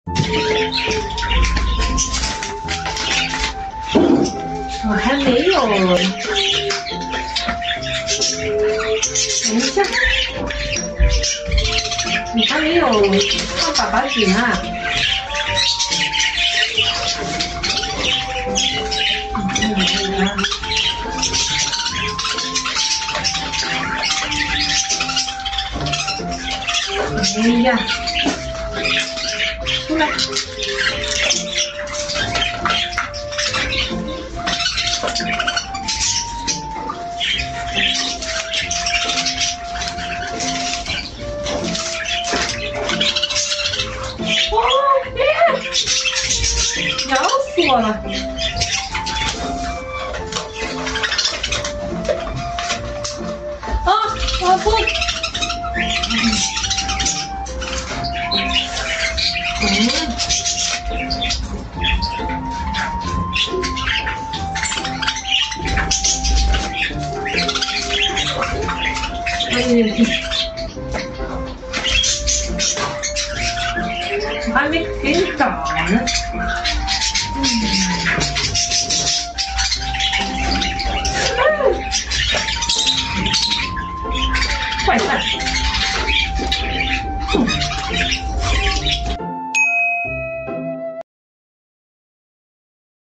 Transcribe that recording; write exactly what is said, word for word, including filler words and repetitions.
我还没有，等一下，你还没有放粑粑饼啊？哎呀，出来！哦，哎，咬死我了！啊，我不。嗯。我还没给你找呢。嗯。坏蛋！